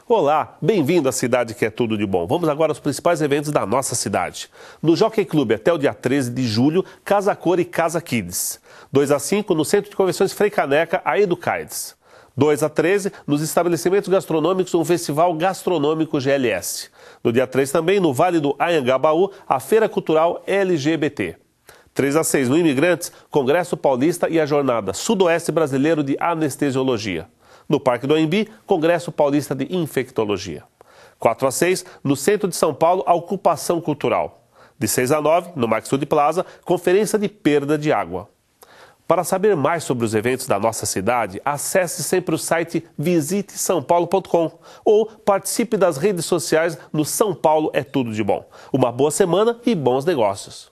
Olá, bem-vindo à cidade que é tudo de bom. Vamos agora aos principais eventos da nossa cidade. No Jockey Club até o dia 13 de julho, Casa Cor e Casa Kids. 2 a 5 no Centro de Convenções Frei Caneca, a Educaides. 2 a 13 nos estabelecimentos gastronômicos, um festival gastronômico GLS. No dia 3 também, no Vale do Anhangabaú, a Feira Cultural LGBT. 3 a 6 no Imigrantes, Congresso Paulista e a Jornada Sudoeste Brasileiro de Anestesiologia. No Parque do Anhembi, Congresso Paulista de Infectologia. 4 a 6, no centro de São Paulo, a Ocupação Cultural. De 6 a 9, no Maxud Plaza, Conferência de Perda de Água. Para saber mais sobre os eventos da nossa cidade, acesse sempre o site visitesaopaulo.com ou participe das redes sociais no São Paulo é Tudo de Bom. Uma boa semana e bons negócios.